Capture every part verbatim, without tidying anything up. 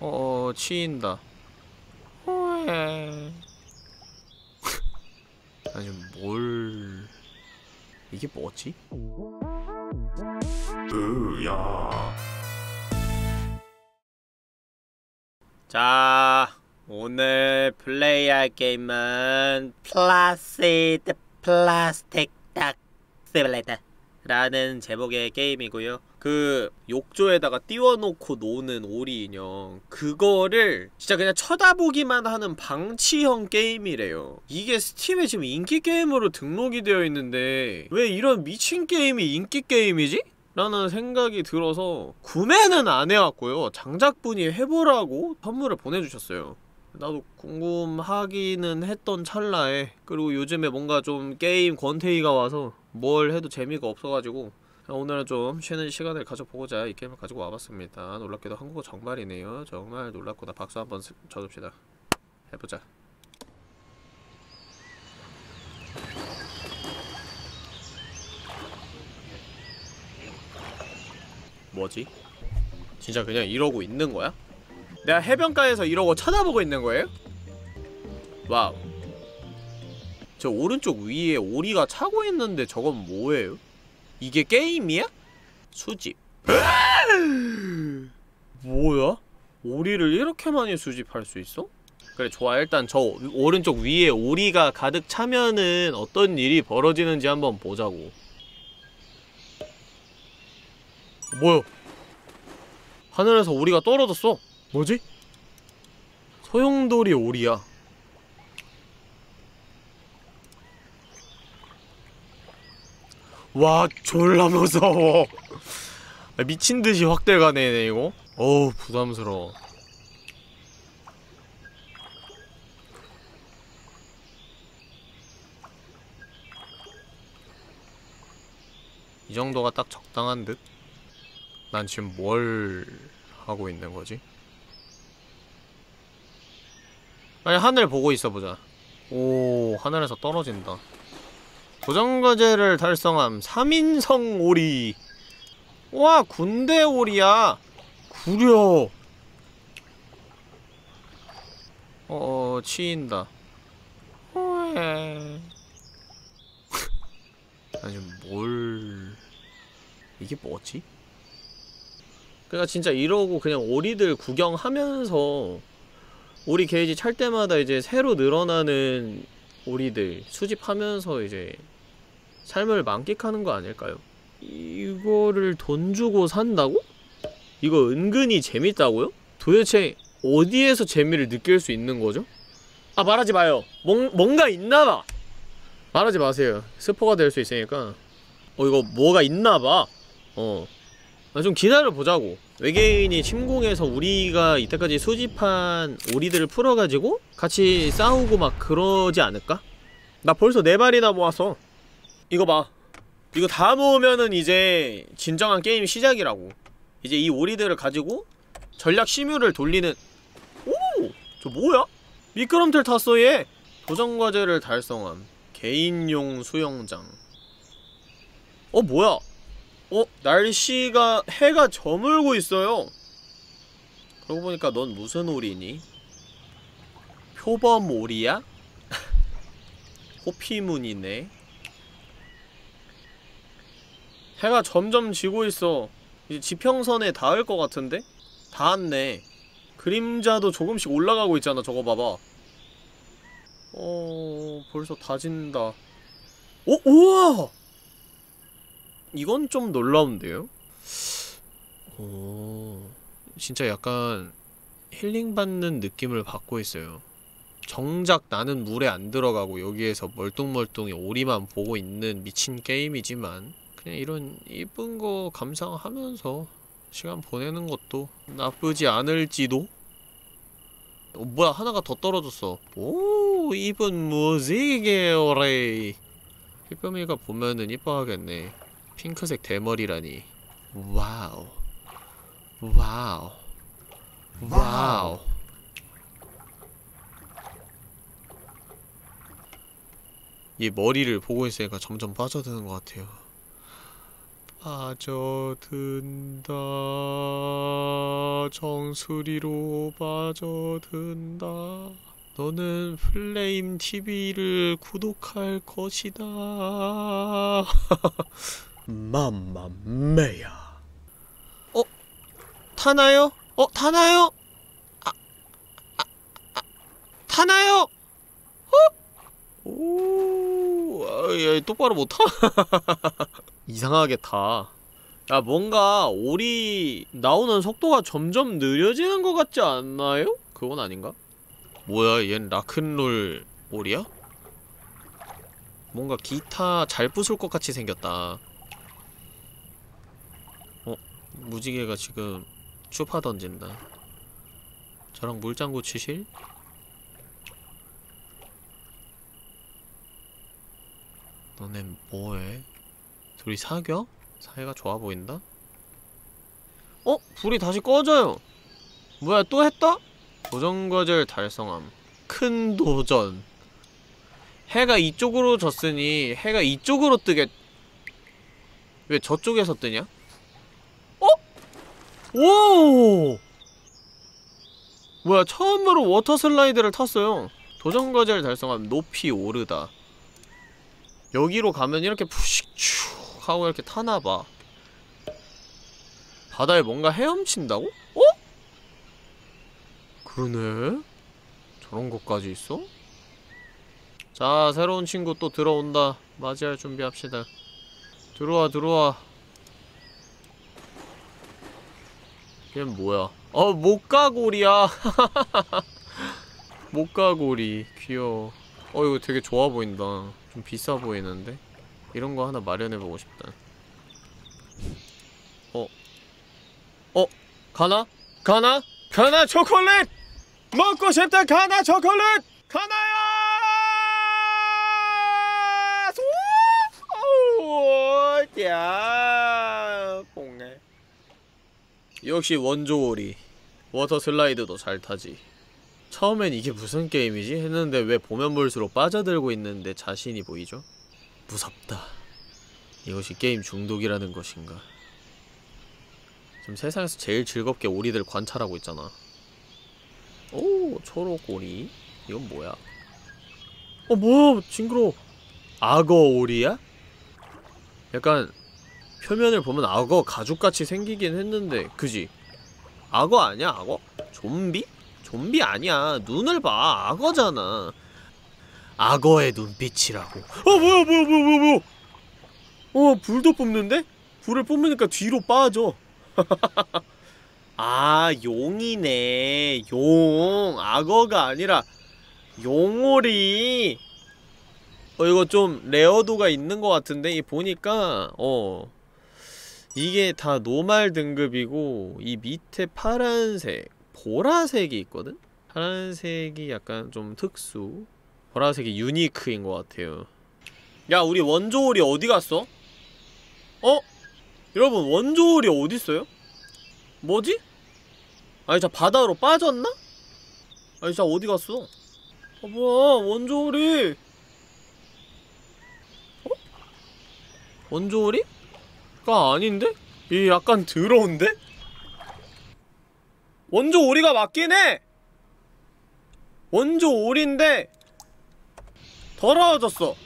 어, 치인다. 호에. 아니, 뭘... 이게 뭐지? 으야. 자, 오늘 플레이할 게임은 플라시드 플라스틱 닥 시뮬레이터 라는 제목의 게임이고요. 그 욕조에다가 띄워놓고 노는 오리 인형, 그거를 진짜 그냥 쳐다보기만 하는 방치형 게임이래요. 이게 스팀에 지금 인기 게임으로 등록이 되어 있는데 왜 이런 미친 게임이 인기 게임이지? 라는 생각이 들어서 구매는 안 해왔고요. 장작분이 해보라고 선물을 보내주셨어요. 나도 궁금하기는 했던 찰나에, 그리고 요즘에 뭔가 좀 게임 권태기가 와서 뭘 해도 재미가 없어가지고 오늘은 좀 쉬는 시간을 가져보고자 이 게임을 가지고 와봤습니다. 놀랍게도 한국어 정말이네요. 정말 놀랍구나. 박수 한번 쳐줍시다. 해보자. 뭐지? 진짜 그냥 이러고 있는 거야? 내가 해변가에서 이러고 쳐다보고 있는 거예요? 와우. 저 오른쪽 위에 오리가 차고 있는데 저건 뭐예요? 이게 게임이야? 수집. 뭐야? 오리를 이렇게 많이 수집할 수 있어? 그래, 좋아. 일단 저 오른쪽 위에 오리가 가득 차면은 어떤 일이 벌어지는지 한번 보자고. 뭐야? 하늘에서 오리가 떨어졌어. 뭐지? 소용돌이 오리야. 와, 졸라 무서워. 미친듯이 확대가네 이거. 어우, 부담스러워. 이 정도가 딱 적당한 듯? 난 지금 뭘 하고 있는 거지? 아니, 하늘 보고 있어보자. 오, 하늘에서 떨어진다. 도전과제를 달성함. 삼인성 오리. 와, 군대 오리야. 구려. 어어, 치인다. 호에. 아니, 뭘... 이게 뭐지? 그니까 진짜 이러고 그냥 오리들 구경하면서 오리 게이지 찰 때마다 이제 새로 늘어나는 오리들 수집하면서 이제 삶을 만끽하는 거 아닐까요? 이거를 돈 주고 산다고? 이거 은근히 재밌다고요? 도대체 어디에서 재미를 느낄 수 있는 거죠? 아, 말하지 마요. 뭔, 뭔가 있나봐. 말하지 마세요. 스포가 될 수 있으니까. 어, 이거 뭐가 있나봐. 어. 아, 좀 기다려보자고. 외계인이 침공해서 우리가 이때까지 수집한 오리들을 풀어가지고 같이 싸우고 막 그러지 않을까? 나 벌써 네 발이나 모았어. 이거 봐. 이거 다 모으면은 이제 진정한 게임 시작이라고. 이제 이 오리들을 가지고 전략 시뮬을 돌리는. 오! 저 뭐야? 미끄럼틀 탔어 얘! 도전과제를 달성함. 개인용 수영장. 어, 뭐야? 어? 날씨가, 해가 저물고 있어요. 그러고 보니까 넌 무슨 오리니? 표범 오리야? 호피문이네. 해가 점점 지고 있어. 이제 지평선에 닿을 것 같은데? 닿았네. 그림자도 조금씩 올라가고 있잖아. 저거 봐봐. 어... 벌써 다 진다. 오! 우와! 이건 좀 놀라운데요? 오... 진짜 약간 힐링받는 느낌을 받고 있어요. 정작 나는 물에 안 들어가고 여기에서 멀뚱멀뚱히 오리만 보고 있는 미친 게임이지만 그냥 이런 이쁜 거 감상하면서 시간 보내는 것도 나쁘지 않을지도? 어, 뭐야, 하나가 더 떨어졌어. 오, 이쁜 무지개 오레이. 휘겸이가 보면은 이뻐하겠네. 핑크색 대머리라니. 와우. 와우. 와우. 이 머리를 보고 있으니까 점점 빠져드는 것 같아요. 빠져든다. 정수리로 빠져든다. 너는 플레임 티비를 구독할 것이다. 맘마메야. 어? 타나요? 어? 타나요? 아, 아, 아, 타나요? 어? 오, 아, 야, 똑바로 못 타? 이상하게 타. 야, 뭔가 오리 나오는 속도가 점점 느려지는 것 같지 않나요? 그건 아닌가? 뭐야, 얜 락큰롤 오리야? 뭔가 기타 잘 부술 것 같이 생겼다. 어? 무지개가 지금 추파 던진다. 저랑 물장구 치실? 너넨 뭐해? 둘이 사겨? 사이가 좋아 보인다? 어? 불이 다시 꺼져요! 뭐야, 또 했다? 도전과제를 달성함. 큰 도전. 해가 이쪽으로 졌으니 해가 이쪽으로 뜨겠... 왜 저쪽에서 뜨냐? 어? 오! 뭐야, 처음으로 워터 슬라이드를 탔어요. 도전과제를 달성함. 높이 오르다. 여기로 가면 이렇게 푸식 쭉 하고 이렇게 타나봐. 바다에 뭔가 헤엄친다고? 어? 그러네? 저런 것까지 있어? 자, 새로운 친구 또 들어온다. 맞이할 준비합시다. 들어와, 들어와. 얘는 뭐야? 어, 목가고리야. 목가고리. 귀여워. 어, 이거 되게 좋아 보인다. 좀 비싸 보이는데? 이런 거 하나 마련해보고 싶다. 어? 어? 가나? 가나? 가나 초콜릿! 먹고 싶다! 가나 초콜릿! 가나야! 야, 봉해. 역시 원조오리. 워터 슬라이드도 잘 타지. 처음엔 이게 무슨 게임이지? 했는데 왜 보면 볼수록 빠져들고 있는데 자신이 보이죠? 무섭다. 이것이 게임 중독이라는 것인가. 지금 세상에서 제일 즐겁게 오리들 관찰하고 있잖아. 오, 초록오리. 이건 뭐야? 어, 뭐야, 징그러워. 악어오리야? 약간 표면을 보면 악어 가죽같이 생기긴 했는데, 그지? 악어 아니야, 악어? 좀비? 좀비 아니야. 눈을 봐. 악어잖아. 악어의 눈빛이라고. 어, 뭐야, 뭐야, 뭐야, 뭐야, 뭐야. 어, 불도 뿜는데? 불을 뿜으니까 뒤로 빠져. 아, 용이네. 용. 악어가 아니라 용오리. 어, 이거 좀 레어도가 있는 것 같은데? 이 보니까 어 이게 다 노말 등급이고 이 밑에 파란색, 보라색이 있거든? 파란색이 약간 좀 특수, 보라색이 유니크인 것 같아요. 야, 우리 원조오리 어디 갔어? 어? 여러분, 원조오리 어딨어요? 뭐지? 아니, 자, 바다로 빠졌나? 아니, 자, 어디 갔어? 아, 뭐야, 원조오리. 어? 원조오리가 아닌데? 이 약간 더러운데? 원조오리가 맞긴 해! 원조오리인데 더러워졌어.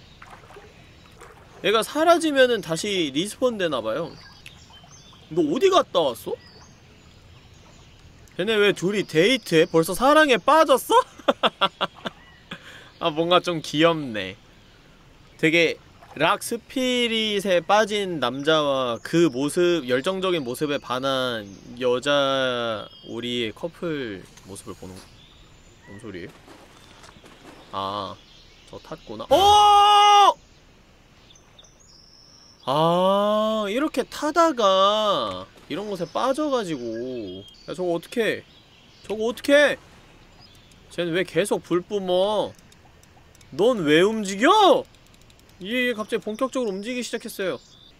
얘가 사라지면은 다시 리스폰 되나봐요. 너 어디 갔다 왔어? 걔네 왜 둘이 데이트해? 벌써 사랑에 빠졌어? 아, 뭔가 좀 귀엽네. 되게 락 스피릿에 빠진 남자와 그 모습, 열정적인 모습에 반한 여자 오리의 커플 모습을 보는 거. 뭔 소리예요? 아, 저 탔구나. 어! 아, 이렇게 타다가 이런 곳에 빠져가지고. 야, 저거 어떡해. 저거 어떡해. 쟤는 왜 계속 불 뿜어. 넌 왜 움직여? 얘 갑자기 본격적으로 움직이기 시작했어요.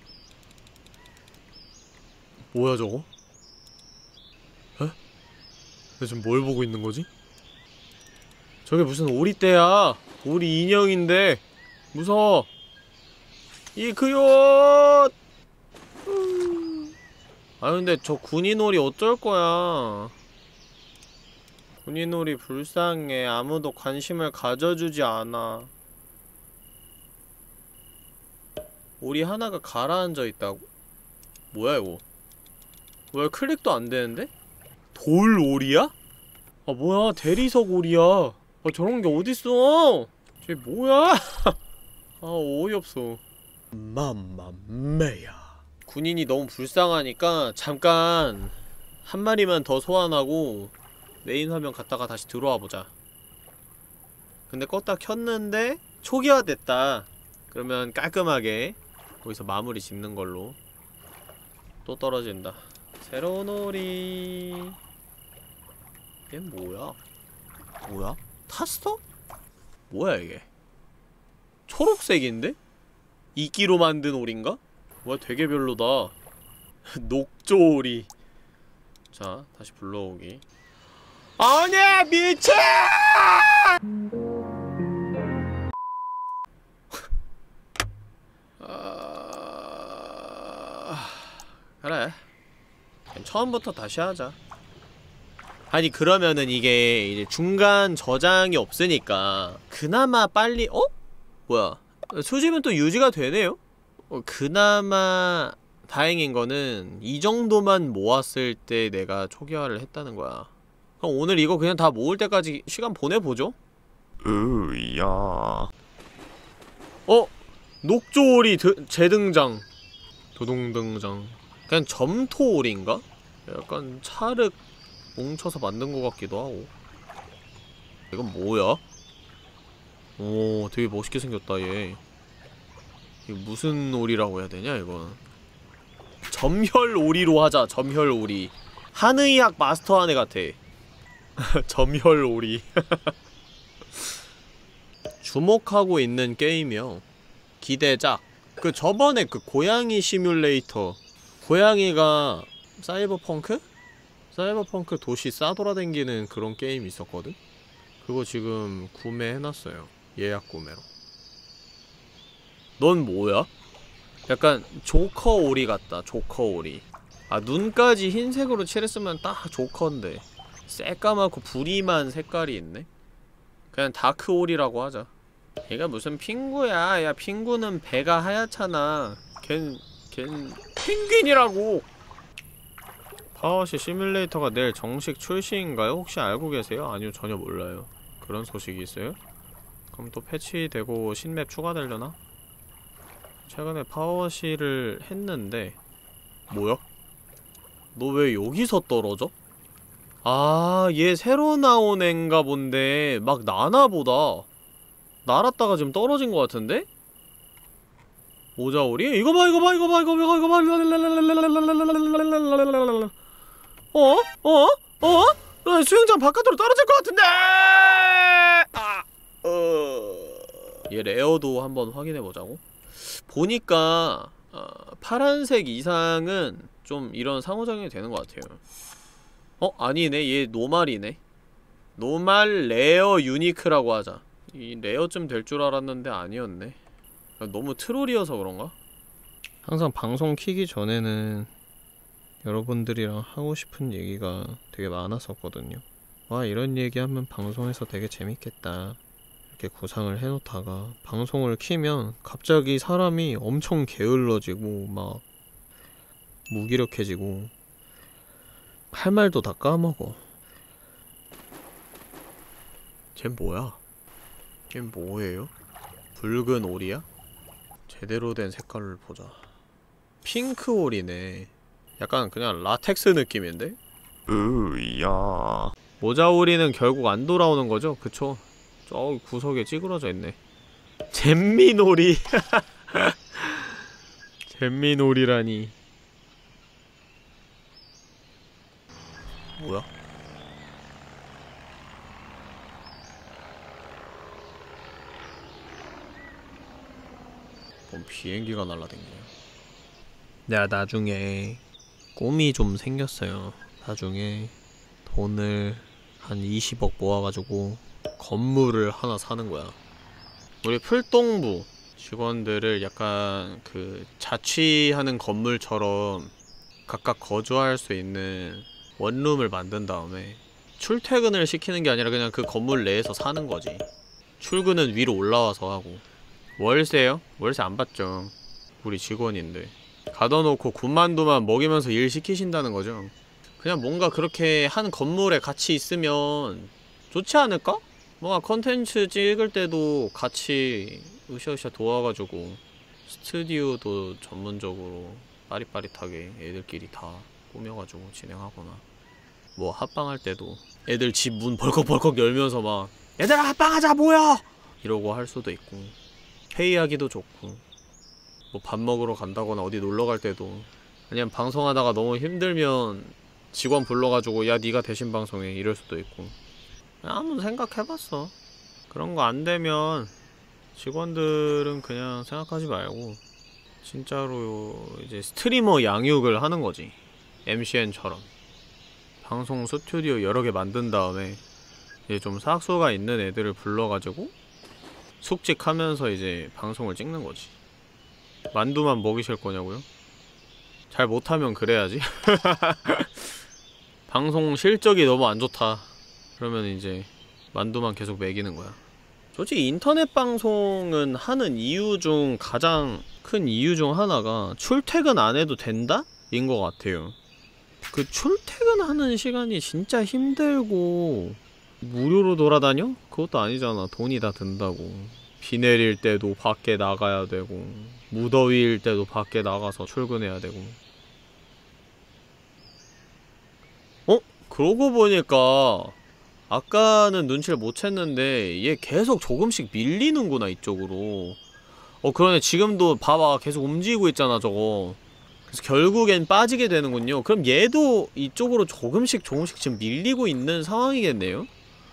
뭐야 저거? 에? 내가 지금 뭘 보고 있는 거지? 저게 무슨 오리떼야. 오리 인형인데 무서워. 이크요. 아 근데 저 군인놀이 어쩔 거야. 군인놀이 불쌍해. 아무도 관심을 가져주지 않아. 오리 하나가 가라앉아 있다고? 뭐야 이거? 왜 클릭도 안 되는데? 돌 오리야? 아 뭐야 대리석 오리야. 아 저런 게 어딨어? 쟤 뭐야? 아 어이없어. 맘마메야. 군인이 너무 불쌍하니까 잠깐 한 마리만 더 소환하고 메인 화면 갔다가 다시 들어와 보자. 근데 껐다 켰는데 초기화됐다. 그러면 깔끔하게 거기서 마무리 짓는 걸로. 또 떨어진다. 새로운 오리. 얘 뭐야? 뭐야? 타스터? 뭐야 이게? 초록색인데? 이끼로 만든 오리인가? 뭐야 되게 별로다. 녹조오리. 자 다시 불러오기. 아니 미쳐! 아... 그래 처음부터 다시 하자. 아니 그러면은 이게 이제 중간 저장이 없으니까 그나마 빨리 어? 뭐야 수집은 또 유지가 되네요? 어, 그나마 다행인 거는 이 정도만 모았을 때 내가 초기화를 했다는 거야. 그럼 오늘 이거 그냥 다 모을 때까지 시간 보내보죠? 으야. 어? 녹조오리 드, 재등장. 도동등장. 그냥 점토오리인가? 약간 찰흙 뭉쳐서 만든 것 같기도 하고. 이건 뭐야? 오 되게 멋있게 생겼다 얘. 이거 무슨 오리라고 해야 되냐 이건. 점혈오리로 하자. 점혈오리. 한의학 마스터한 애 같아. 점혈오리. 주목하고 있는 게임이요. 기대작. 그 저번에 그 고양이 시뮬레이터. 고양이가 사이버펑크? 사이버펑크 도시 싸돌아다니는 그런 게임 있었거든? 그거 지금 구매해놨어요. 예약 구매로. 넌 뭐야? 약간 조커 오리 같다. 조커 오리. 아 눈까지 흰색으로 칠했으면 딱 조커인데 새까맣고 부리만 색깔이 있네? 그냥 다크 오리라고 하자. 얘가 무슨 핑구야. 야 핑구는 배가 하얗잖아. 걘... 걘... 펭귄이라고! 파워시 시뮬레이터가 내일 정식 출시인가요? 혹시 알고 계세요? 아니요 전혀 몰라요. 그런 소식이 있어요? 그럼 또 패치되고 신맵 추가되려나? 최근에 파워시를 했는데 뭐야? 너 왜 여기서 떨어져? 아, 얘 새로 나온 앤가 본데 막 나나보다. 날았다가 지금 떨어진 것 같은데? 모자오리? 이거 봐 이거 봐 이거 봐 이거 봐 이거 봐. 어? 어? 어? 수영장 바깥으로 떨어질 것 같은데! 아, 어... 얘 레어도 한번 확인해보자고? 보니까 어, 파란색 이상은 좀 이런 상호작용이 되는 것 같아요. 어? 아니네. 얘 노말이네. 노말 레어 유니크라고 하자. 이 레어쯤 될 줄 알았는데 아니었네. 너무 트롤이어서 그런가? 항상 방송 키기 전에는 여러분들이랑 하고 싶은 얘기가 되게 많았었거든요. 와 이런 얘기하면 방송에서 되게 재밌겠다 이렇게 구상을 해놓다가 방송을 키면 갑자기 사람이 엄청 게을러지고 막 무기력해지고 할 말도 다 까먹어. 쟨 뭐야? 쟨 뭐예요? 붉은 오리야? 제대로 된 색깔을 보자. 핑크 오리네. 약간 그냥 라텍스 느낌인데? 으야. 모자 오리는 결국 안 돌아오는 거죠? 그쵸? 저 구석에 찌그러져 있네. 잼민오리. 잼민오리라니. 뭐야? 뭔 비행기가 날라다니네요. 내가 나중에 꿈이 좀 생겼어요. 나중에 돈을 한 이십억 모아가지고 건물을 하나 사는 거야. 우리 풀동부 직원들을 약간 그 자취하는 건물처럼 각각 거주할 수 있는 원룸을 만든 다음에 출퇴근을 시키는 게 아니라 그냥 그 건물 내에서 사는 거지. 출근은 위로 올라와서 하고. 월세요? 월세 안 받죠. 우리 직원인데. 가둬놓고 군만두만 먹이면서 일 시키신다는 거죠. 그냥 뭔가 그렇게 한 건물에 같이 있으면 좋지 않을까? 뭔가 컨텐츠 찍을 때도 같이 으쌰으쌰 도와가지고 스튜디오도 전문적으로 빠릿빠릿하게 애들끼리 다 꾸며가지고 진행하거나, 뭐 합방할 때도 애들 집 문 벌컥벌컥 열면서 막 얘들아 합방하자 모여! 이러고 할 수도 있고, 회의하기도 좋고, 뭐 밥 먹으러 간다거나 어디 놀러갈 때도 그냥 방송하다가 너무 힘들면 직원 불러가지고 야 니가 대신 방송해 이럴 수도 있고. 한번 생각해봤어. 그런 거 안되면 직원들은 그냥 생각하지 말고 진짜로 이제 스트리머 양육을 하는 거지. 엠씨엔처럼 방송 스튜디오 여러 개 만든 다음에 이제 좀 사학수가 있는 애들을 불러가지고 숙직하면서 이제 방송을 찍는 거지. 만두만 먹이실 거냐고요? 잘 못하면 그래야지. 방송 실적이 너무 안 좋다 그러면 이제 만두만 계속 먹이는 거야. 솔직히 인터넷 방송은 하는 이유 중 가장 큰 이유 중 하나가 출퇴근 안 해도 된다? 인 것 같아요. 그 출퇴근하는 시간이 진짜 힘들고, 무료로 돌아다녀? 그것도 아니잖아. 돈이 다 든다고. 비 내릴 때도 밖에 나가야 되고, 무더위일 때도 밖에 나가서 출근해야 되고. 어? 그러고 보니까 아까는 눈치를 못 챘는데 얘 계속 조금씩 밀리는구나 이쪽으로. 어 그러네. 지금도 봐봐 계속 움직이고 있잖아 저거. 그래서 결국엔 빠지게 되는군요. 그럼 얘도 이쪽으로 조금씩 조금씩 지금 밀리고 있는 상황이겠네요?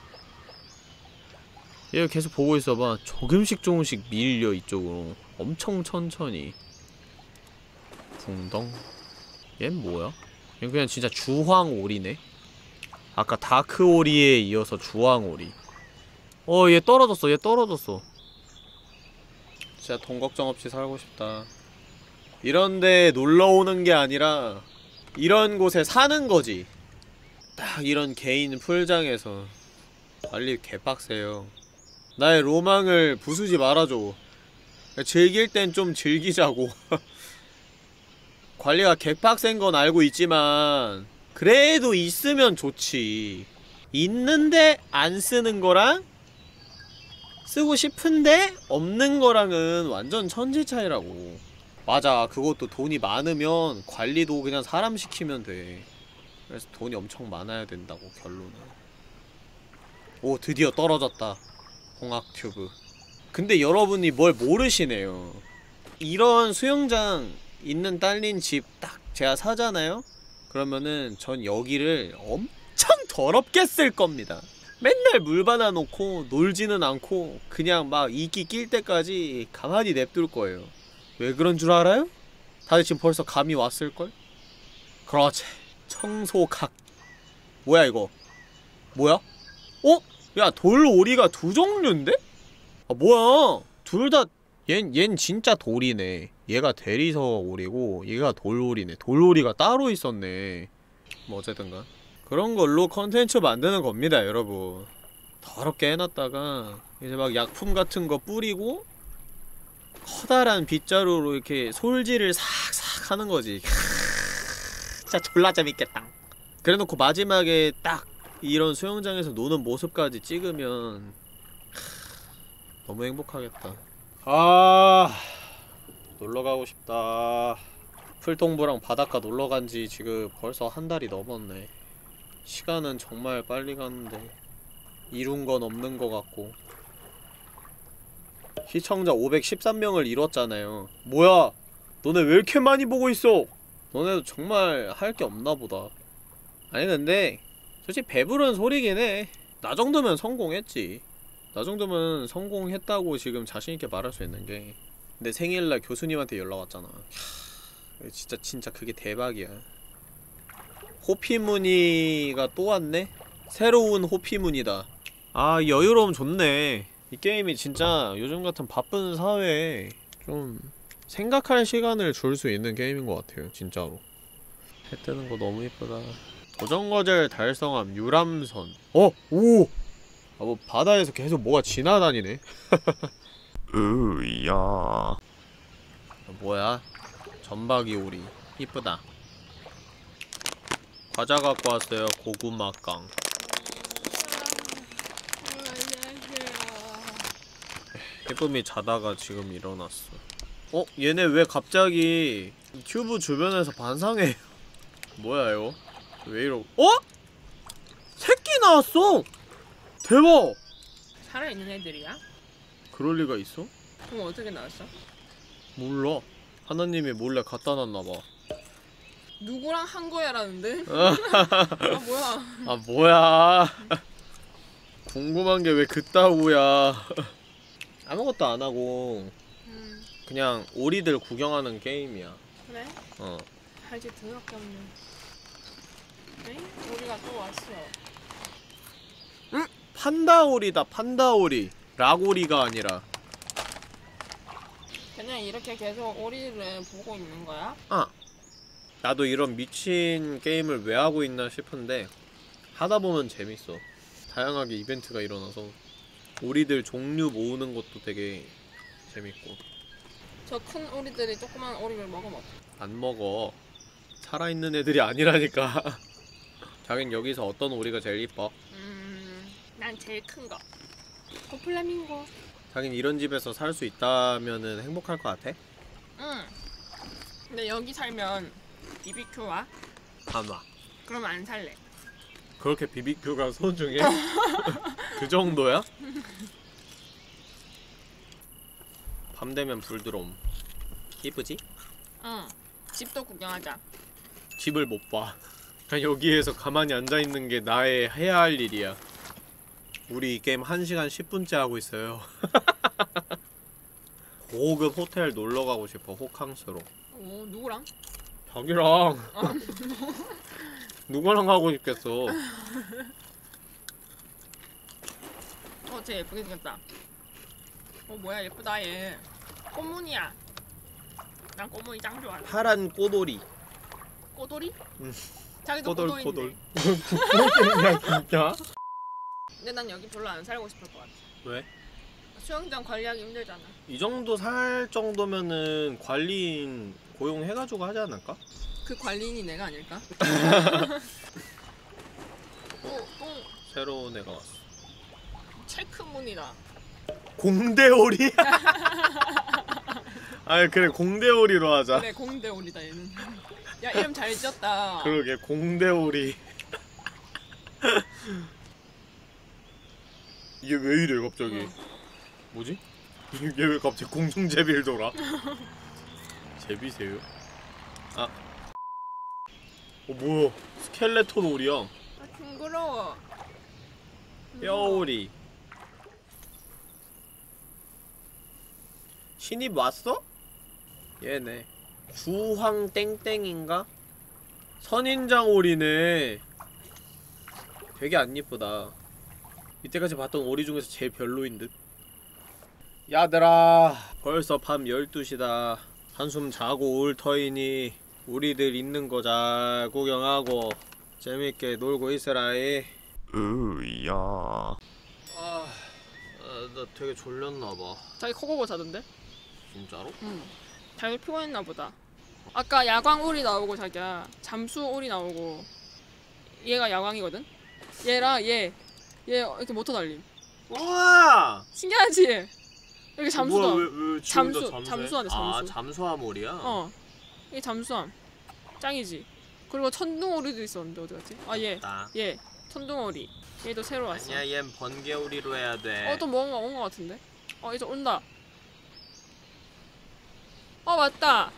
얘 계속 보고 있어봐. 조금씩 조금씩 밀려 이쪽으로. 엄청 천천히. 붕덩. 얜 뭐야? 얘 그냥 진짜 주황오리네? 아까 다크오리에 이어서 주황오리. 어, 얘 떨어졌어. 얘 떨어졌어. 진짜 돈 걱정 없이 살고 싶다. 이런데 놀러오는 게 아니라 이런 곳에 사는 거지. 딱 이런 개인 풀장에서. 관리 개빡세요. 나의 로망을 부수지 말아줘. 즐길 땐 좀 즐기자고. 관리가 개빡센 건 알고 있지만 그래도 있으면 좋지. 있는데 안 쓰는 거랑 쓰고 싶은데 없는 거랑은 완전 천지 차이라고. 맞아. 그것도 돈이 많으면 관리도 그냥 사람 시키면 돼. 그래서 돈이 엄청 많아야 된다고 결론은. 오 드디어 떨어졌다. 홍학튜브. 근데 여러분이 뭘 모르시네요. 이런 수영장 있는 딸린 집 딱 제가 사잖아요? 그러면은 전 여기를 엄청 더럽게 쓸 겁니다. 맨날 물 받아놓고 놀지는 않고 그냥 막 이끼 낄 때까지 가만히 냅둘 거예요. 왜 그런 줄 알아요? 다들 지금 벌써 감이 왔을걸? 그렇지. 청소각. 뭐야 이거? 뭐야? 어? 야 돌오리가 두 종류인데? 아 뭐야? 둘 다 얜, 얜 진짜 돌이네. 얘가 대리석 오리고 얘가 돌오리네. 돌오리가 따로 있었네. 뭐 어쨌든가 그런 걸로 컨텐츠 만드는 겁니다 여러분. 더럽게 해놨다가 이제 막 약품 같은 거 뿌리고 커다란 빗자루로 이렇게 솔질을 싹싹 하는 거지. 진짜 졸라 재밌겠다. 그래놓고 마지막에 딱 이런 수영장에서 노는 모습까지 찍으면 너무 행복하겠다. 아 놀러가고 싶다. 풀동부랑 바닷가 놀러간지 지금 벌써 한 달이 넘었네. 시간은 정말 빨리 가는데 이룬 건 없는 것 같고. 시청자 오백십삼 명을 이뤘잖아요. 뭐야 너네 왜 이렇게 많이 보고 있어? 너네도 정말 할 게 없나 보다. 아니 근데 솔직히 배부른 소리긴 해. 나 정도면 성공했지. 나 정도면 성공했다고 지금 자신있게 말할 수 있는 게, 내 생일날 교수님한테 연락 왔잖아. 캬, 진짜 진짜 그게 대박이야. 호피무늬가 또 왔네? 새로운 호피무늬다. 아 여유로움 좋네. 이 게임이 진짜 요즘 같은 바쁜 사회에 좀 생각할 시간을 줄 수 있는 게임인 것 같아요 진짜로. 해 뜨는 거 너무 이쁘다. 도전과제를 달성함 유람선. 어! 오! 아 뭐 바다에서 계속 뭐가 지나다니네. 으야. 어, 뭐야? 전박이 오리. 이쁘다. 과자 갖고 왔어요. 고구마깡. 예쁨이 자다가 지금 일어났어. 어? 얘네 왜 갑자기 큐브 주변에서 반상해? 뭐야 이거? 왜 이러? 어? 새끼 나왔어! 대박! 살아있는 애들이야? 그럴 리가 있어? 그럼 어떻게 나왔어? 몰라. 하나님이 몰래 갖다 놨나봐. 누구랑 한 거야라는데? 아 뭐야? 아 뭐야? 궁금한 게 왜 그따구야? 아무것도 안 하고 음, 그냥 오리들 구경하는 게임이야. 그래? 어. 할 게 더럽게 없네. 에이? 우리가 또 왔어. 응? 판다오리다. 판다오리. 락오리가 아니라. 그냥 이렇게 계속 오리를 보고 있는 거야? 아. 나도 이런 미친 게임을 왜 하고 있나 싶은데 하다보면 재밌어. 다양하게 이벤트가 일어나서 오리들 종류 모으는 것도 되게 재밌고. 저 큰 오리들이 조그만 오리를 먹으면 어떡해? 안 먹어. 살아있는 애들이 아니라니까. 자긴 여기서 어떤 오리가 제일 이뻐? 음... 난 제일 큰 거. 고플라밍고. 자긴 이런 집에서 살 수 있다면은 행복할 것 같아? 응. 근데 여기 살면 비비큐와? 아마. 그러면 안 살래. 그렇게 비비큐가 소중해? 그 정도야? 밤 되면 불 들어옴. 이쁘지? 응. 집도 구경하자. 집을 못 봐. 그냥 여기에서 가만히 앉아있는 게 나의 해야 할 일이야. 우리 이 게임 한 시간 십 분째 하고 있어요. 고급 호텔 놀러 가고 싶어. 호캉스로. 오, 누구랑? 자기랑. 누구랑 가고 싶겠어. 어, 쟤 예쁘게 생겼다. 어, 뭐야, 예쁘다, 얘. 꽃무늬야. 난 꽃무늬 짱 좋아해. 파란 꼬돌이. 꼬돌이? 응. 자기도 꼬돌 꼬돌인데. 꼬돌. 진짜? 근데 난 여기 별로 안 살고 싶을 것 같아. 왜? 수영장 관리하기 힘들잖아. 이 정도 살 정도면은 관리인 고용해가지고 하지 않을까? 그 관리인이 내가 아닐까? 어, 똥. 새로운 애가 왔어. 체크무늬다. 공대오리? 아니 그래 공대오리로 하자. 그래, 공대오리다 얘는. 야, 이름 잘 지었다. 그러게 공대오리. 이게 왜 이래 갑자기? 응. 뭐지? 이게 왜 갑자기 공중제비를 돌아? 제비세요? 아. 어 뭐야? 스켈레톤 오리야. 아, 징그러워. 뼈오리. 신입 왔어? 얘네 주황 땡땡인가? 선인장 오리네. 되게 안 이쁘다. 이때까지 봤던 오리 중에서 제일 별로인 듯. 야들아 벌써 밤 열두 시다. 한숨 자고 올 터이니 우리들 있는 거 잘 구경하고 재밌게 놀고 있으라이. 으야. 아, 아, 나 되게 졸렸나봐. 자기 코 고고 자던데? 진짜로? 응. 자기 피곤했나 보다. 아까 야광 오리 나오고 자기야 잠수 오리 나오고 얘가 야광이거든? 얘랑 얘 얘 이렇게 모터 달림. 우와! 신기하지? 여기 잠수다. 뭐야, 왜, 왜 지 혼자 잠수, 잠수해? 잠수하네, 잠수. 아, 잠수함 오리야? 어. 이게 잠수함. 짱이지. 그리고 천둥오리도 있었는데 어디 갔지? 아 얘. 나. 얘. 천둥오리. 얘도 새로 왔어. 아니야, 얜 번개오리로 해야 돼. 어, 또 뭔가 온 거 같은데? 어, 이제 온다. 어, 맞다.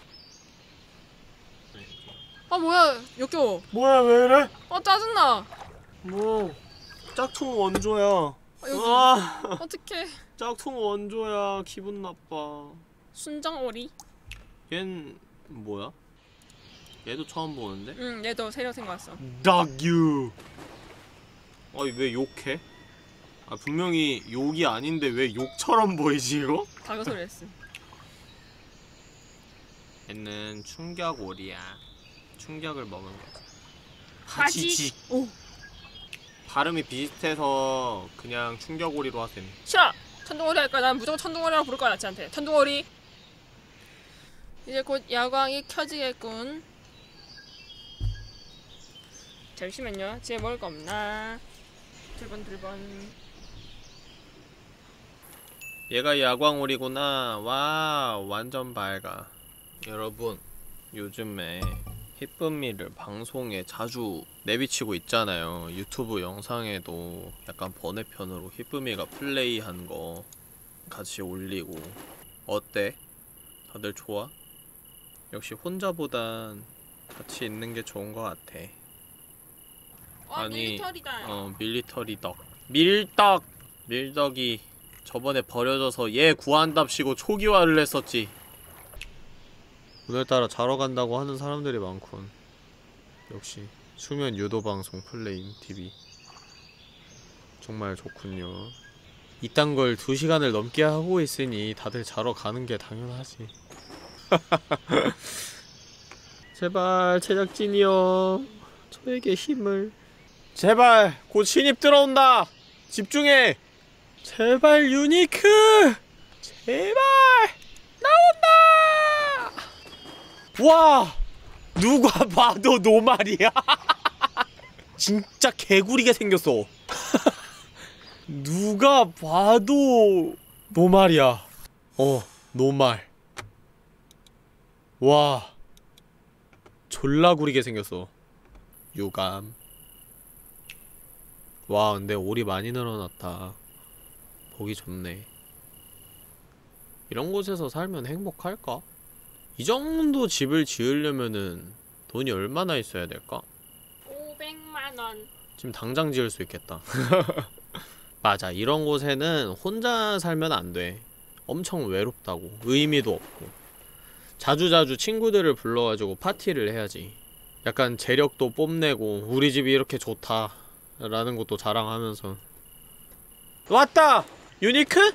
아, 뭐야. 역겨워. 뭐야, 왜 이래? 어, 짜증나. 뭐 짝퉁 원조야. 아, 여기. 아, 어떡해. 짝퉁 원조야. 기분 나빠. 순정오리? 얜 뭐야? 얘도 처음 보는데? 응, 얘도 새로 생겼어. 닭유. 아니 왜 욕해? 아 분명히 욕이 아닌데 왜 욕처럼 보이지 이거? 가그 소리 했어. 얘는 충격오리야. 충격을 먹은 거지. 하지. 오. 발음이 비슷해서 그냥 충격오리로 하셈. 싫어. 천둥오리 할 거야. 난 무조건 천둥오리라고 부를 거야 나치한테. 천둥오리. 이제 곧 야광이 켜지겠군. 잠시만요. 집에 먹을 거 없나? 들번 들번. 얘가 야광오리구나. 와, 완전 밝아. 여러분, 요즘에 희쁨이를 방송에 자주 내비치고 있잖아요. 유튜브 영상에도 약간 번외편으로 희쁨이가 플레이한 거 같이 올리고. 어때? 다들 좋아? 역시 혼자보단 같이 있는 게 좋은 것 같아. 어, 아니, 밀리터리다. 어, 밀리터리 덕. 밀떡! 밀덕이 저번에 버려져서 얘 구한답시고 초기화를 했었지. 오늘따라 자러 간다고 하는 사람들이 많군. 역시 수면 유도 방송 플레임 티비 정말 좋군요. 이딴 걸 두 시간을 넘게 하고 있으니 다들 자러 가는 게 당연하지. 제발 제작진이여, 저에게 힘을. 제발 곧 신입 들어온다. 집중해. 제발 유니크. 제발 나온다. 와, 누가 봐도 노말이야. 진짜 개구리게 생겼어. 누가 봐도 노말이야. 어, 노말. 와, 졸라 구리게 생겼어. 유감. 와, 근데 올이 많이 늘어났다. 보기 좋네. 이런 곳에서 살면 행복할까? 이 정도 집을 지으려면은 돈이 얼마나 있어야 될까? 오백만 원. 지금 당장 지을 수 있겠다. 맞아, 이런 곳에는 혼자 살면 안 돼. 엄청 외롭다고. 의미도 없고. 자주자주 친구들을 불러가지고 파티를 해야지. 약간 재력도 뽐내고 우리 집이 이렇게 좋다 라는 것도 자랑하면서. 왔다! 유니크?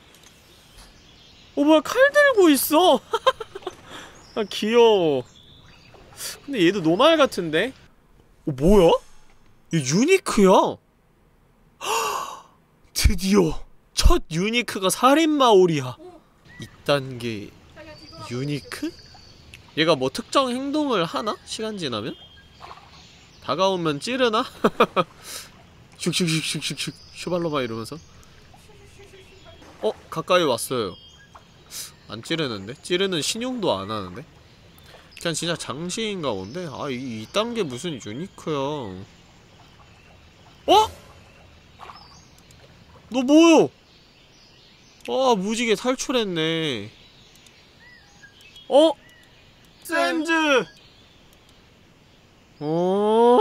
어, 뭐야, 칼 들고 있어! 아, 귀여워. 근데 얘도 노말 같은데? 어, 뭐야? 얘 유니크야! 드디어 첫 유니크가 살인마올이야. 이딴 게 유니크? 얘가 뭐 특정 행동을 하나? 시간 지나면? 다가오면 찌르나? 슉슉슉슉슉슉 슈발로바 이러면서. 어? 가까이 왔어요. 안 찌르는데? 찌르는 신용도 안 하는데? 그냥 진짜 장시인가 본데? 아, 이, 이딴 게 무슨 유니크야. 어? 너 뭐요? 아, 무지개 탈출했네. 어? 샌즈! 어?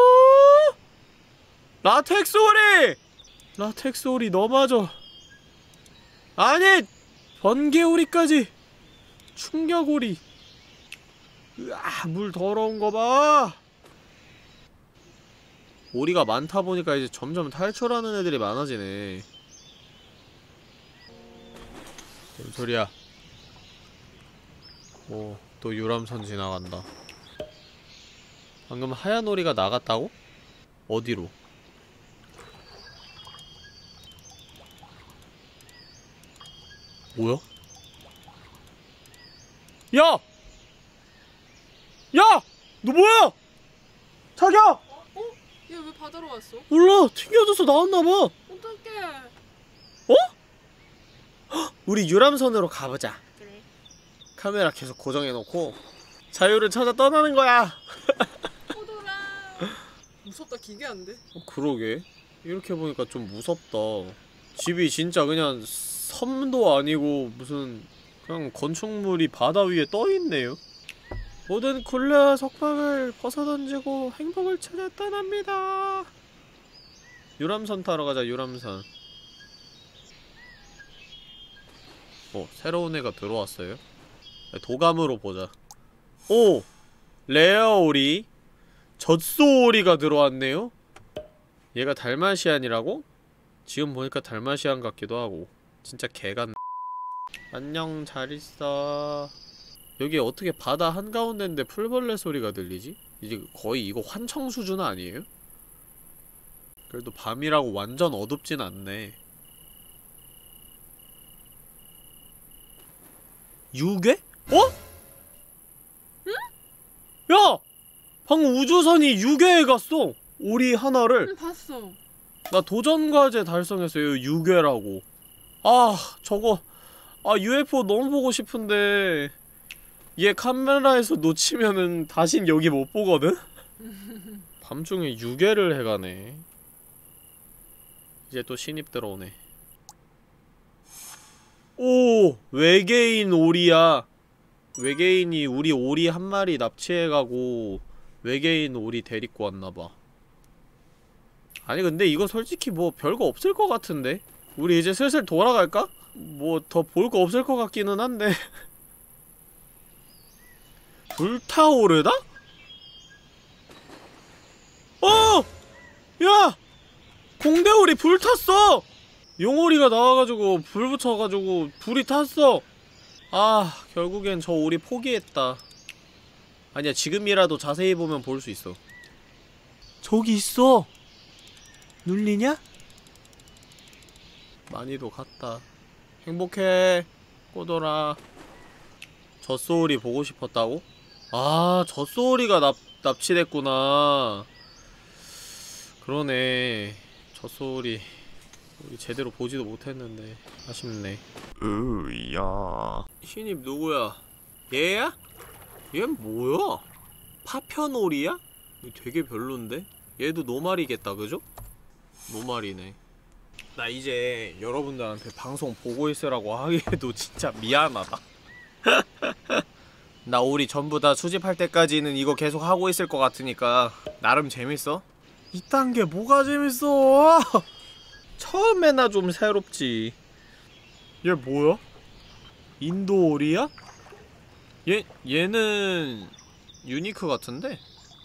라텍스 오리! 라텍스 오리 너마저. 아니! 번개 오리까지! 충격 오리. 으아, 물 더러운 거 봐! 오리가 많다 보니까 이제 점점 탈출하는 애들이 많아지네. 뭔 소리야? 오, 또 유람선 지나간다. 방금 하얀 오리가 나갔다고? 어디로? 뭐야? 야! 야! 너 뭐야? 자기야! 어? 얘 왜 바다로 왔어? 몰라, 튕겨져서 나왔나봐. 어떡해. 어? 헉, 우리 유람선으로 가보자. 그래. 카메라 계속 고정해놓고 자유를 찾아 떠나는 거야. 포도라. 무섭다. 기괴한데? 어, 그러게. 이렇게 보니까 좀 무섭다. 집이 진짜 그냥 섬도 아니고 무슨 그냥 건축물이 바다 위에 떠있네요. 모든 굴레와 석방을 벗어던지고 행복을 찾아 떠납니다. 유람선 타러 가자. 유람선. 어, 새로운 애가 들어왔어요. 도감으로 보자. 오! 레어오리, 젖소오리가 들어왔네요? 얘가 달마시안이라고? 지금 보니까 달마시안 같기도 하고. 진짜 개같네. 안녕, 잘 있어. 여기 어떻게 바다 한가운데인데 풀벌레 소리가 들리지? 이제 거의 이거 환청 수준 아니에요? 그래도 밤이라고 완전 어둡진 않네. 유괴? 어? 응? 야! 방금 우주선이 유괴해 갔어! 오리 하나를. 응, 봤어. 나 도전과제 달성했어요. 유괴라고. 아, 저거. 아, 유에프오 너무 보고 싶은데 얘 카메라에서 놓치면은 다신 여기 못 보거든? 밤중에 유괴를 해가네. 이제 또 신입 들어오네. 오! 외계인 오리야. 외계인이 우리 오리 한 마리 납치해가고 외계인 오리 데리고 왔나봐. 아니 근데 이거 솔직히 뭐 별거 없을 것 같은데? 우리 이제 슬슬 돌아갈까? 뭐 더 볼 거 없을 것 같기는 한데. 불타오르다? 어! 야! 공대오리 불탔어! 용오리가 나와가지고 불 붙여가지고 불이 탔어. 아, 결국엔 저 오리 포기했다. 아니야, 지금이라도 자세히 보면 볼 수 있어. 저기 있어! 눌리냐? 많이도 갔다. 행복해, 꼬돌아. 젖소오리 보고 싶었다고? 아, 젖소오리가 납, 납치됐구나. 그러네. 젖소오리 우리 제대로 보지도 못했는데 아쉽네. 으야. 신입 누구야? 얘야? 얘는 뭐야? 파편오리야? 되게 별론데? 얘도 노말이겠다, 그죠? 노말이네. 나 이제 여러분들한테 방송 보고 있으라고 하기에도 진짜 미안하다. 나 우리 전부 다 수집할 때까지는 이거 계속 하고 있을 것 같으니까 나름 재밌어? 이딴 게 뭐가 재밌어? 처음에나 좀 새롭지. 얘 뭐야? 인도오리야? 얘, 얘는 유니크 같은데?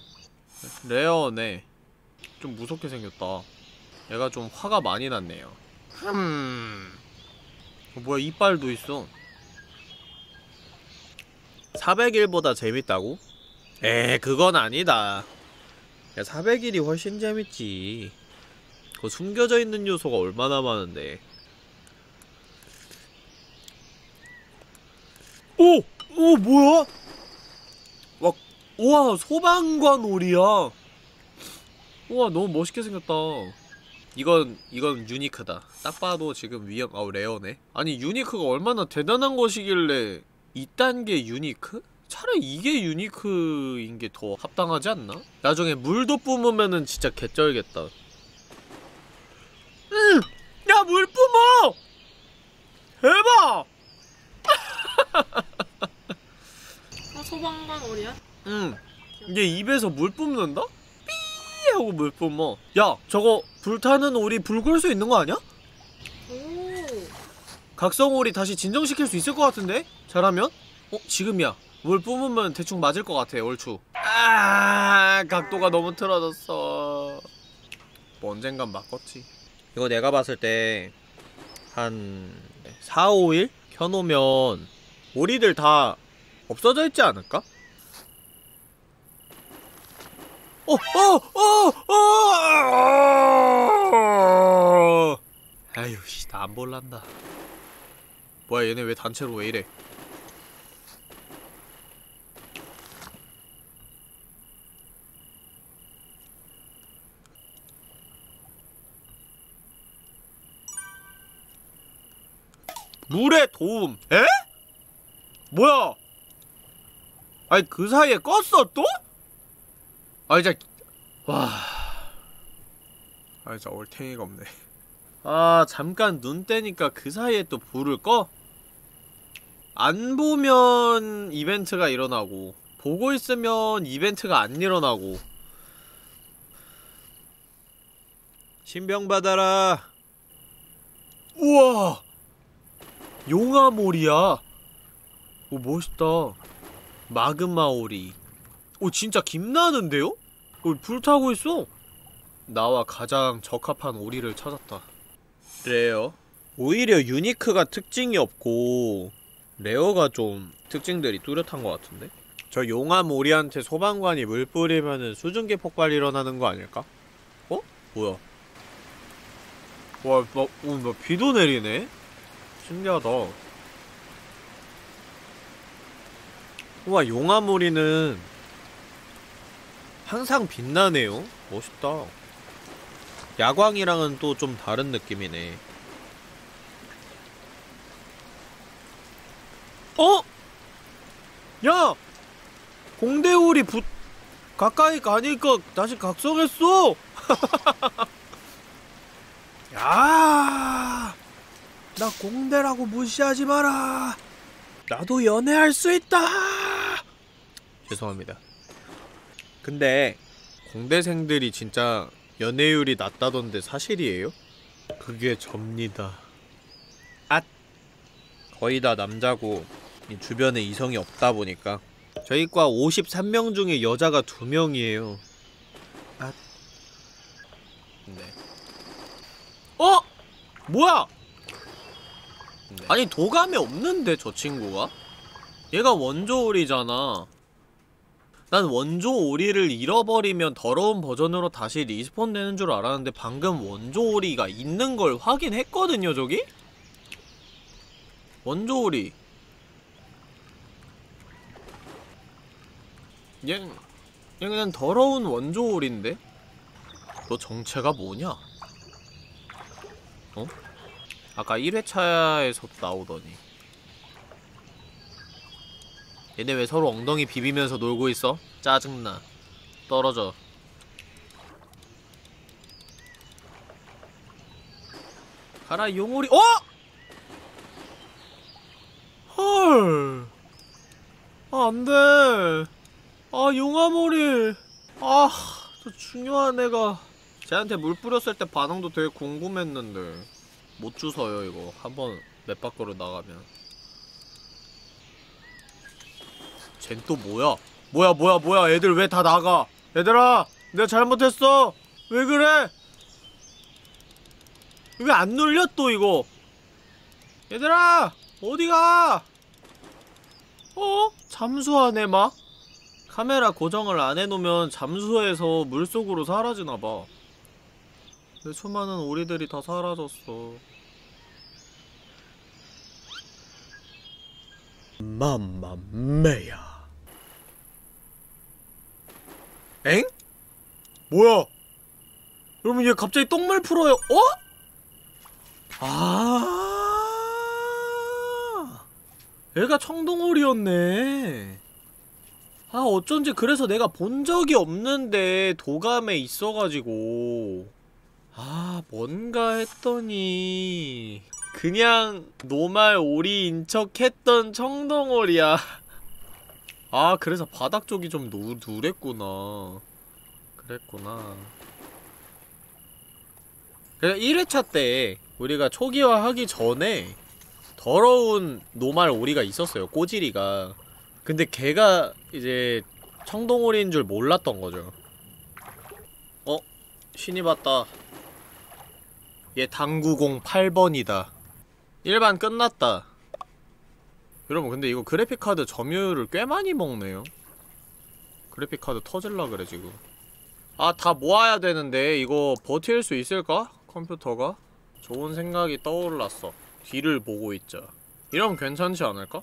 레어네. 좀 무섭게 생겼다. 얘가 좀 화가 많이 났네요. 흠. 어, 뭐야, 이빨도 있어. 사백 일보다 재밌다고? 에, 그건 아니다. 야, 사백 일이 훨씬 재밌지. 그 숨겨져 있는 요소가 얼마나 많은데. 오! 오, 뭐야? 와, 우와, 소방관 오리야. 우와, 너무 멋있게 생겼다. 이건, 이건 유니크다. 딱 봐도 지금 위험, 아우, 레어네. 아니, 유니크가 얼마나 대단한 것이길래 이딴 게 유니크? 차라리 이게 유니크인 게 더 합당하지 않나? 나중에 물도 뿜으면은 진짜 개쩔겠다. 응! 야, 물 뿜어! 대박! 아, 소방관 오리야? 응. 얘 입에서 물 뿜는다? 삐 하고 물 뿜어. 야, 저거 불타는 오리 불 끌 수 있는 거 아니야? 오. 각성오리 다시 진정시킬 수 있을 것 같은데? 잘하면? 어? 지금이야. 물 뿜으면 대충 맞을 것 같아. 얼추. 아, 각도가 너무 틀어졌어. 뭐 언젠간 맞겠지. 이거 내가 봤을 때 한 사, 오 일 켜놓으면 오리들 다 없어져 있지 않을까? 어! 어! 어! 어! 아휴 씨, 나 안 볼란다. 뭐야, 얘네 왜 단체로 왜 이래? 물의 도움. 에? 뭐야? 아니 그 사이에 껐어 또? 아 진짜. 와. 아 진짜 얼탱이가 없네. 아 잠깐 눈 떼니까 그 사이에 또 불을 꺼? 안 보면 이벤트가 일어나고 보고 있으면 이벤트가 안 일어나고. 신병 받아라. 우와, 용암오리야. 오 멋있다. 마그마오리. 오 진짜 김나는데요? 오 불타고 있어. 나와 가장 적합한 오리를 찾았다. 그래요. 오히려 유니크가 특징이 없고 레어가 좀 특징들이 뚜렷한 것 같은데? 저 용암 오리한테 소방관이 물 뿌리면은 수증기 폭발 일어나는 거 아닐까? 어? 뭐야? 와, 막, 오, 막 비도 내리네? 신기하다. 우와, 용암 오리는 항상 빛나네요? 멋있다. 야광이랑은 또 좀 다른 느낌이네. 어? 야! 공대오리 부... 가까이 가니까 다시 각성했어! 야! 나 공대라고 무시하지 마라! 나도 연애할 수 있다! 죄송합니다. 근데 공대생들이 진짜 연애율이 낮다던데 사실이에요? 그게 접니다. 앗! 거의 다 남자고 이 주변에 이성이 없다 보니까 저희 과 오십삼 명 중에 여자가 두 명이에요. 앗. 네. 어? 뭐야? 네. 아니 도감에 없는데 저 친구가? 얘가 원조오리잖아. 난 원조오리를 잃어버리면 더러운 버전으로 다시 리스폰 되는 줄 알았는데 방금 원조오리가 있는 걸 확인했거든요 저기? 원조오리 얘, 얘 그냥 더러운 원조오리인데? 너 정체가 뭐냐? 어? 아까 일 회차에서 나오더니 얘네 왜 서로 엉덩이 비비면서 놀고 있어? 짜증나. 떨어져. 가라 용오리. 어! 헐. 아, 안 돼. 아, 용암오리. 아, 저 중요한 애가 쟤한테 물 뿌렸을 때 반응도 되게 궁금했는데 못 주워요 이거. 한번 맵 밖으로 나가면. 쟨 또 뭐야? 뭐야 뭐야 뭐야 애들 왜 다 나가? 얘들아! 내가 잘못했어! 왜 그래? 왜 안 눌려 또 이거? 얘들아! 어디가? 어? 잠수하네 막? 카메라 고정을 안 해놓으면 잠수해서 물속으로 사라지나봐. 내 수많은 오리들이 다 사라졌어. 맘마메야. 엥? 뭐야? 여러분 얘 갑자기 똥물 풀어요. 어? 아, 얘가 청동오리였네. 아 어쩐지 그래서 내가 본 적이 없는데 도감에 있어가지고 아 뭔가 했더니 그냥 노말 오리인 척 했던 청동오리야. 아 그래서 바닥 쪽이 좀 노, 누랬구나. 그랬구나. 그래서 일 회차 때 우리가 초기화 하기 전에 더러운 노말 오리가 있었어요. 꼬지리가. 근데 걔가 이제 청동오리인 줄 몰랐던 거죠. 어? 신이 봤다. 얘 당구공 팔 번이다. 일반 끝났다. 여러분 근데 이거 그래픽카드 점유율을 꽤 많이 먹네요. 그래픽카드 터질라 그래 지금. 아 다 모아야 되는데 이거 버틸 수 있을까? 컴퓨터가? 좋은 생각이 떠올랐어. 뒤를 보고 있자. 이러면 괜찮지 않을까?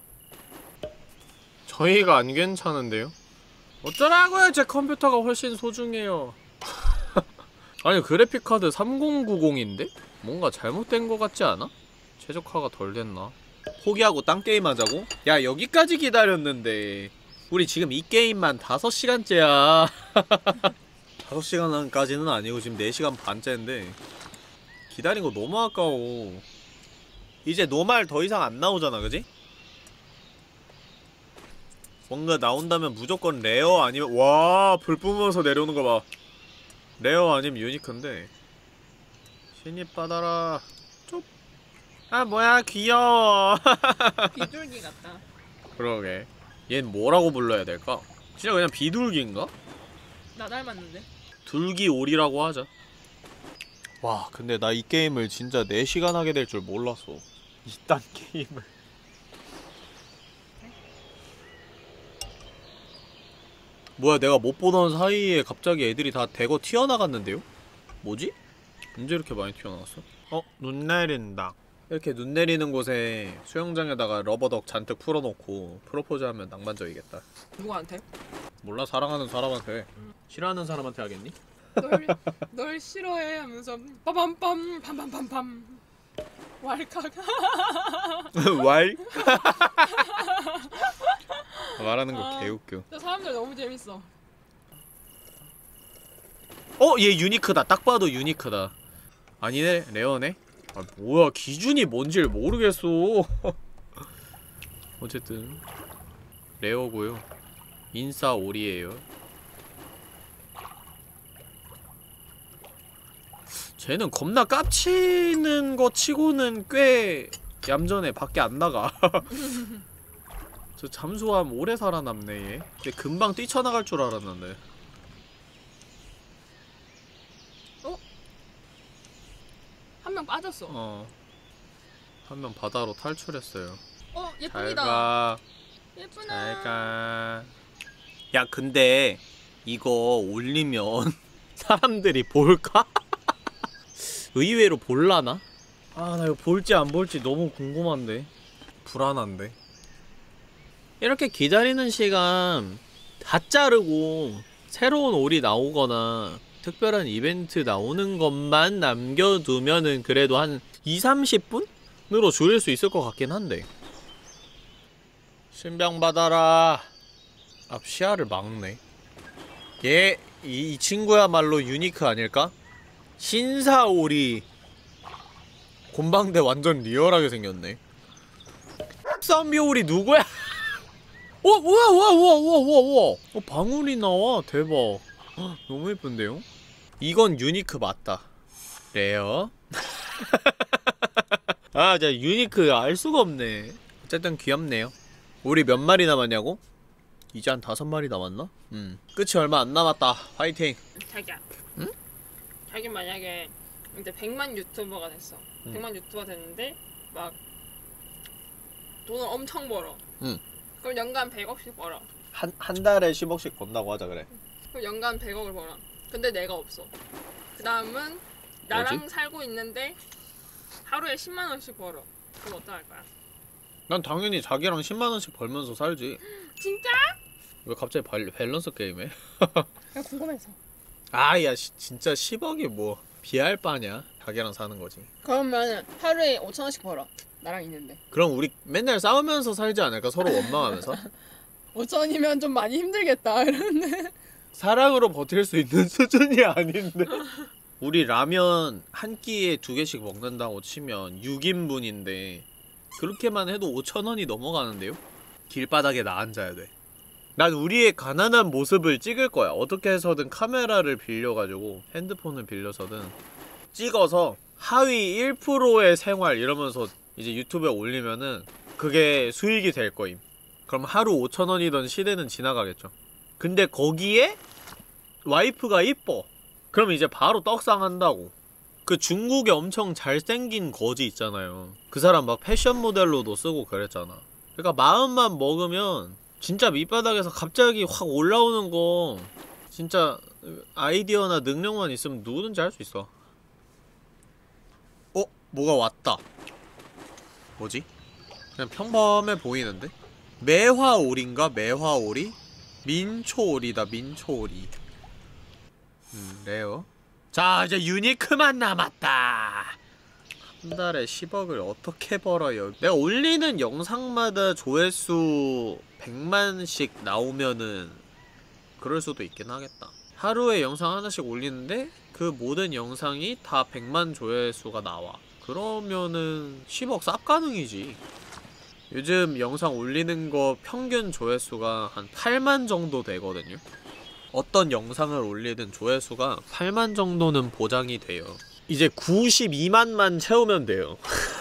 저희가 안 괜찮은데요? 어쩌라고요? 제 컴퓨터가 훨씬 소중해요. 아니 그래픽카드 삼공구공인데? 뭔가 잘못된 거 같지 않아? 최적화가 덜 됐나? 포기하고 딴 게임 하자고? 야 여기까지 기다렸는데 우리 지금 이 게임만 다섯 시간째야. 다섯 시간까지는 아니고 지금 네 시간 반째인데 기다린 거 너무 아까워. 이제 노말 더 이상 안 나오잖아 그지? 뭔가 나온다면 무조건 레어 아니면 와 불 뿜어서 내려오는 거 봐. 레어 아니면 유니크인데 신입 받아라. 쪽. 아 뭐야 귀여워. 비둘기 같다. 그러게. 얜 뭐라고 불러야 될까? 진짜 그냥 비둘기인가? 나 닮았는데? 둘기오리라고 하자. 와 근데 나 이 게임을 진짜 네 시간 하게 될 줄 몰랐어. 이딴 게임을. 뭐야, 내가 못 보던 사이에 갑자기 애들이 다 대거 튀어나갔는데요? 뭐지? 언제 이렇게 많이 튀어나왔어? 어? 눈 내린다. 이렇게 눈 내리는 곳에 수영장에다가 러버덕 잔뜩 풀어놓고 프로포즈하면 낭만적이겠다. 누구한테? 몰라, 사랑하는 사람한테. 응. 싫어하는 사람한테 하겠니? 널, 널 싫어해 하면서 빠밤빰 팜팜팜팜 왈칵 왈? 말하는 거 아, 개웃겨. 저 사람들 너무 재밌어. 어? 얘 유니크다. 딱 봐도 유니크다. 아니네? 레어네? 아 뭐야, 기준이 뭔지를 모르겠어. 어쨌든 레어고요. 인싸 오리에요. 쟤는 겁나 깝치는 거 치고는 꽤 얌전해. 밖에 안 나가. 저 잠수함 오래 살아남네 얘. 근데 금방 뛰쳐나갈 줄 알았는데. 어? 한 명 빠졌어. 어. 한 명 바다로 탈출했어요. 어, 잘 예쁩니다. 가. 예쁘나. 잘 가. 야, 근데 이거 올리면 사람들이 볼까? 의외로 볼라나? 아, 나 이거 볼지 안 볼지 너무 궁금한데. 불안한데. 이렇게 기다리는 시간 다 자르고 새로운 올이 나오거나 특별한 이벤트 나오는 것만 남겨두면은 그래도 한 이삼십 분으로 줄일 수 있을 것 같긴 한데. 신병 받아라. 앞 시야를 막네. 얘, 이, 이 친구야말로 유니크 아닐까? 신사오리. 곤방대 완전 리얼하게 생겼네. 쌈비오리 누구야? 어, 우와, 우와, 우와, 우와, 우와, 우와. 어, 방울이 나와. 대박. 헉, 너무 예쁜데요? 이건 유니크 맞다. 레어. 아, 진짜 유니크 알 수가 없네. 어쨌든 귀엽네요. 우리 몇 마리 남았냐고? 이제 한 다섯 마리 남았나? 음. 끝이 얼마 안 남았다. 화이팅. 자기야. 응? 자기 만약에 이제 백만 유튜버가 됐어. 응. 백만 유튜버가 됐는데 막 돈을 엄청 벌어. 응. 그럼 연간 백억씩 벌어. 한, 한 달에 십억씩 번다고 하자 그래. 그럼 연간 백억을 벌어. 근데 내가 없어. 그 다음은 나랑 뭐지? 살고 있는데 하루에 십만 원씩 벌어. 그럼 어떡할 거야? 난 당연히 자기랑 십만 원씩 벌면서 살지. 진짜? 왜 갑자기 발, 밸런스 게임해? 그냥 궁금해서. 아, 야, 시, 진짜 십억이 뭐 비할 바냐? 자기랑 사는 거지. 그러면 하루에 오천 원씩 벌어. 나랑 있는데. 그럼 우리 맨날 싸우면서 살지 않을까? 서로 원망하면서? 오천 원이면 좀 많이 힘들겠다. 이러는데. 사랑으로 버틸 수 있는 수준이 아닌데. 우리 라면 한 끼에 두 개씩 먹는다고 치면 육 인분인데 그렇게만 해도 오천 원이 넘어가는데요? 길바닥에 나 앉아야 돼. 난 우리의 가난한 모습을 찍을 거야. 어떻게 해서든 카메라를 빌려가지고 핸드폰을 빌려서든 찍어서 하위 일 퍼센트의 생활 이러면서 이제 유튜브에 올리면은 그게 수익이 될 거임. 그럼 하루 오천 원이던 시대는 지나가겠죠. 근데 거기에 와이프가 이뻐. 그럼 이제 바로 떡상한다고. 그 중국에 엄청 잘생긴 거지 있잖아요. 그 사람 막 패션 모델로도 쓰고 그랬잖아. 그러니까 마음만 먹으면 진짜 밑바닥에서 갑자기 확 올라오는 거 진짜 아이디어나 능력만 있으면 누구든지 할 수 있어. 어? 뭐가 왔다. 뭐지? 그냥 평범해 보이는데? 매화오리인가? 매화오리? 민초오리다. 민초오리. 음, 레어. 자, 이제 유니크만 남았다. 한 달에 십억을 어떻게 벌어요? 내가 올리는 영상마다 조회수 백만씩 나오면은 그럴 수도 있긴 하겠다. 하루에 영상 하나씩 올리는데 그 모든 영상이 다 백만 조회수가 나와. 그러면은 십억 쌉 가능이지. 요즘 영상 올리는 거 평균 조회수가 한 팔만 정도 되거든요. 어떤 영상을 올리든 조회수가 팔만 정도는 보장이 돼요. 이제 구십이만만 채우면 돼요.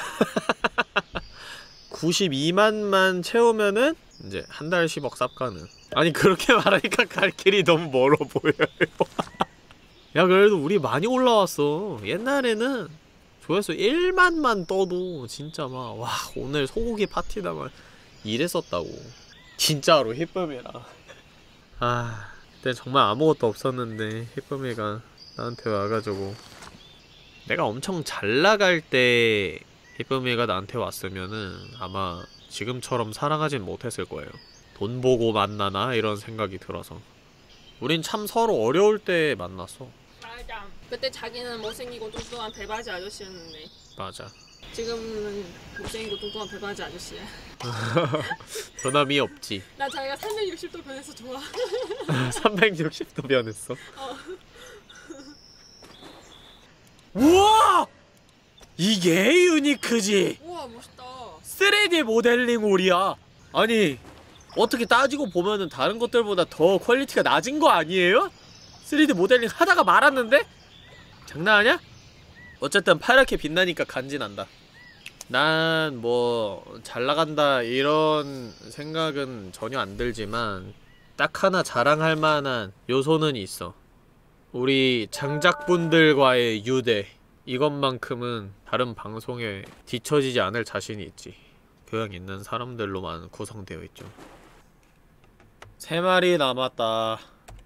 구십이만만 채우면은 이제 한 달 십억 쌉 가능. 아니 그렇게 말하니까 갈 길이 너무 멀어 보여요. 야 그래도 우리 많이 올라왔어. 옛날에는 조회수 일만만 떠도 진짜 막 와 오늘 소고기 파티다 막 이랬었다고. 진짜로 히쁨이라. 아 그때 정말 아무것도 없었는데 히쁨이가 나한테 와가지고, 내가 엄청 잘 나갈 때 히쁨이가 나한테 왔으면은 아마 지금처럼 사랑하진 못했을 거예요. 돈 보고 만나나? 이런 생각이 들어서. 우린 참 서로 어려울 때 만났어. 맞아. 그때 자기는 못생기고 뚱뚱한 배바지 아저씨였는데 맞아. 지금은 못생기고 뚱뚱한 배바지 아저씨야. 변함이 없지. 나 자기가 삼백육십 도 변해서 좋아. 삼백육십 도 변했어. 어. 우와! 이게 유니크지! 우와 멋있다. 쓰리디 모델링 올이야. 아니, 어떻게 따지고 보면은 다른 것들보다 더 퀄리티가 낮은 거 아니에요? 쓰리디 모델링 하다가 말았는데? 장난하냐? 어쨌든 파랗게 빛나니까 간지난다. 난 뭐 잘나간다 이런 생각은 전혀 안 들지만 딱 하나 자랑할 만한 요소는 있어. 우리 장작분들과의 유대, 이것만큼은 다른 방송에 뒤처지지 않을 자신이 있지. 교양 있는 사람들로만 구성되어 있죠. 세 마리 남았다.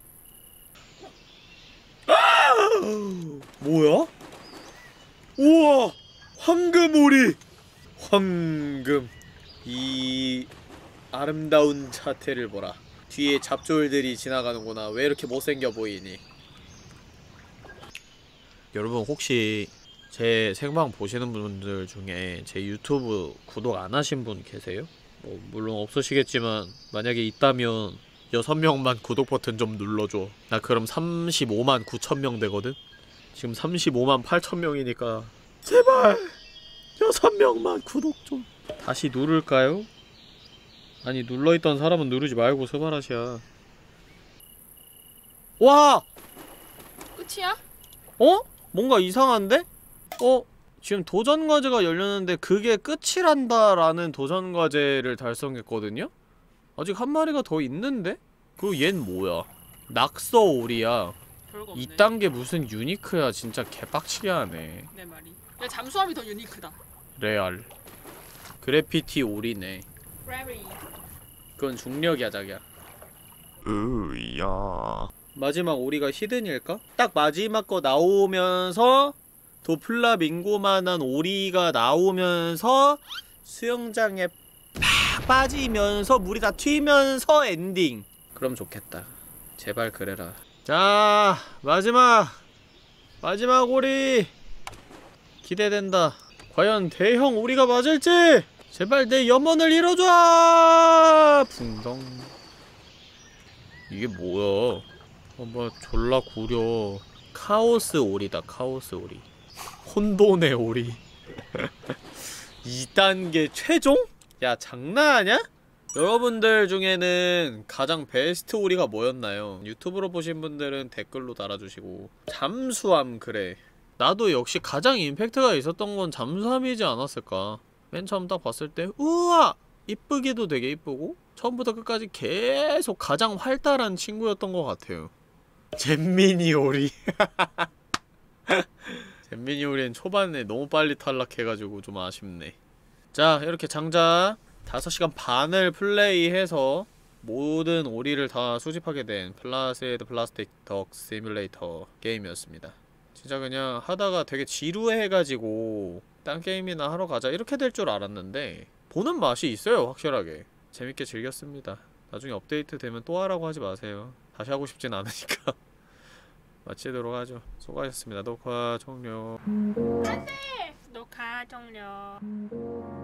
뭐야? 우와! 황금오리! 황금. 이 아름다운 자태를 보라. 뒤에 잡졸들이 지나가는구나. 왜 이렇게 못생겨 보이니? 여러분 혹시 제 생방 보시는 분들 중에 제 유튜브 구독 안 하신 분 계세요? 뭐 물론 없으시겠지만 만약에 있다면 여섯 명만 구독 버튼 좀 눌러줘. 나 그럼 삼십오만 구천 명 되거든? 지금 삼십오만 팔천 명이니까 제발 여섯 명만 구독 좀. 다시 누를까요? 아니 눌러있던 사람은 누르지 말고 스바라시야. 와! 끝이야? 어? 뭔가 이상한데? 어? 지금 도전과제가 열렸는데 그게 끝이란다 라는 도전과제를 달성했거든요? 아직 한 마리가 더 있는데? 그리고 얜 뭐야? 낙서오리야. 별거 없네. 이딴 게 무슨 유니크야. 진짜 개빡치게 하네. 내 말이. 야 잠수함이 더 유니크다. 레알. 그래피티 오리네. Gravity. 그건 중력이야 자기야. 으야. 마지막 오리가 히든일까? 딱 마지막 거 나오면서 도플라밍고만한 오리가 나오면서 수영장에 팍 빠지면서 물이 다 튀면서 엔딩. 그럼 좋겠다. 제발 그래라. 자, 마지막 마지막 오리 기대된다. 과연 대형 오리가 맞을지. 제발 내 염원을 이뤄줘. 붕덩. 이게 뭐야? 어, 뭐 졸라 구려. 카오스 오리다. 카오스 오리. 혼돈의 오리. 이 단계 최종? 야 장난하냐? 여러분들 중에는 가장 베스트 오리가 뭐였나요? 유튜브로 보신 분들은 댓글로 달아주시고. 잠수함. 그래, 나도 역시 가장 임팩트가 있었던 건 잠수함이지 않았을까. 맨 처음 딱 봤을 때 우와! 이쁘기도 되게 이쁘고 처음부터 끝까지 계속 가장 활달한 친구였던 것 같아요. 잼민이 오리. 잼민이 오리는 초반에 너무 빨리 탈락해가지고 좀 아쉽네. 자, 이렇게 장작 다섯 시간 반을 플레이해서 모든 오리를 다 수집하게 된 플라세드 플라스틱 덕 시뮬레이터 게임이었습니다. 진짜 그냥 하다가 되게 지루해가지고 딴 게임이나 하러 가자 이렇게 될 줄 알았는데 보는 맛이 있어요. 확실하게 재밌게 즐겼습니다. 나중에 업데이트 되면 또 하라고 하지 마세요. 다시 하고 싶진 않으니까. 마치도록 하죠. 수고하셨습니다. 녹화 종료. 안돼. 녹화 종료.